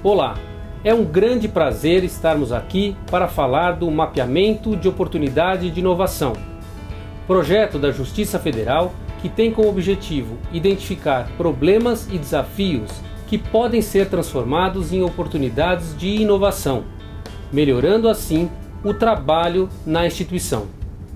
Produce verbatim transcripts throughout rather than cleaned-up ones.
Olá, é um grande prazer estarmos aqui para falar do Mapeamento de Oportunidade de Inovação, projeto da Justiça Federal que tem como objetivo identificar problemas e desafios que podem ser transformados em oportunidades de inovação, melhorando assim o trabalho na instituição.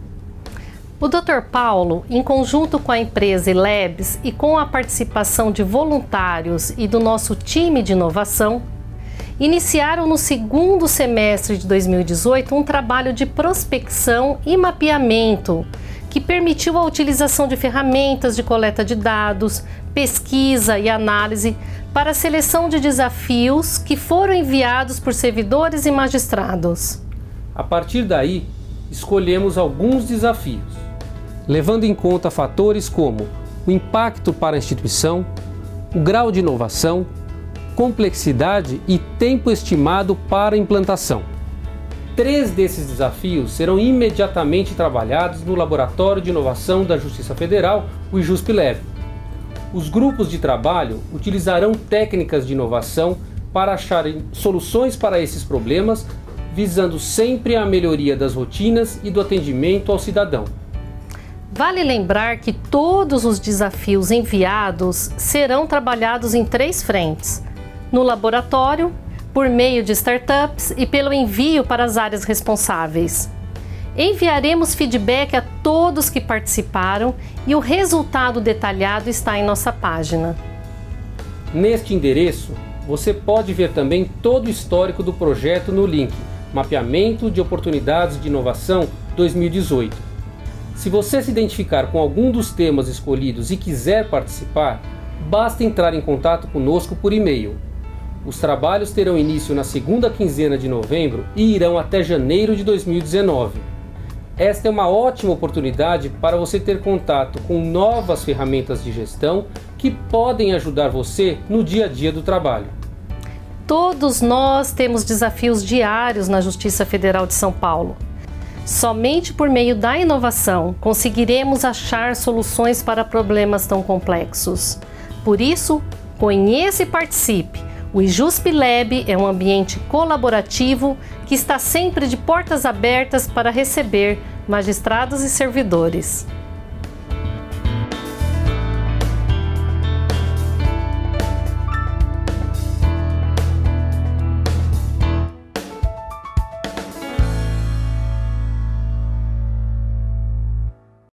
O doutor Paulo, em conjunto com a empresa Ilebs e com a participação de voluntários e do nosso time de inovação, iniciaram no segundo semestre de dois mil e dezoito um trabalho de prospecção e mapeamento que permitiu a utilização de ferramentas de coleta de dados, pesquisa e análise para a seleção de desafios que foram enviados por servidores e magistrados. A partir daí, escolhemos alguns desafios, levando em conta fatores como o impacto para a instituição, o grau de inovação, complexidade e tempo estimado para a implantação. Três desses desafios serão imediatamente trabalhados no Laboratório de Inovação da Justiça Federal, o IJuSP-Leb. Os grupos de trabalho utilizarão técnicas de inovação para acharem soluções para esses problemas, visando sempre a melhoria das rotinas e do atendimento ao cidadão. Vale lembrar que todos os desafios enviados serão trabalhados em três frentes: no laboratório, por meio de startups e pelo envio para as áreas responsáveis. Enviaremos feedback a todos que participaram e o resultado detalhado está em nossa página. Neste endereço, você pode ver também todo o histórico do projeto no link Mapeamento de Oportunidades de Inovação dois mil e dezoito. Se você se identificar com algum dos temas escolhidos e quiser participar, basta entrar em contato conosco por e-mail. Os trabalhos terão início na segunda quinzena de novembro e irão até janeiro de dois mil e dezenove. Esta é uma ótima oportunidade para você ter contato com novas ferramentas de gestão que podem ajudar você no dia a dia do trabalho. Todos nós temos desafios diários na Justiça Federal de São Paulo. Somente por meio da inovação conseguiremos achar soluções para problemas tão complexos. Por isso, conheça e participe. O IJuSP-Leb é um ambiente colaborativo que está sempre de portas abertas para receber magistrados e servidores.